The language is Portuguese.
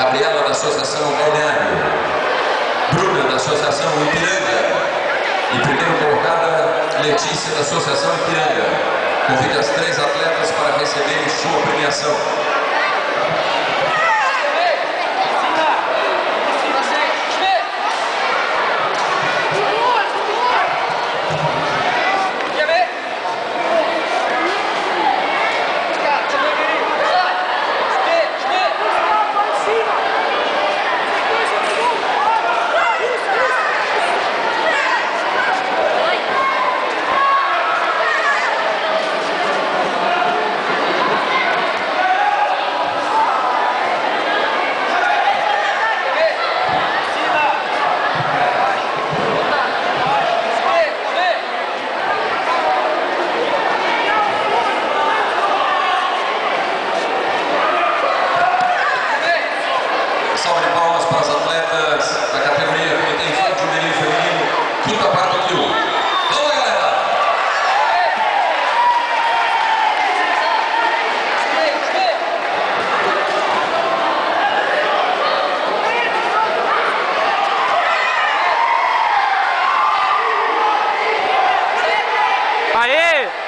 Gabriela, da Associação Ganhando, Bruna, da Associação Ipiranga, e primeiro colocada, Letícia, da Associação Ipiranga. Convido as 3 atletas para receberem sua premiação. Salve de palmas para as atletas da categoria Comitê Infantil Juvenil Feminino, quinta parte do quilo. Vamos lá, galera! Aê!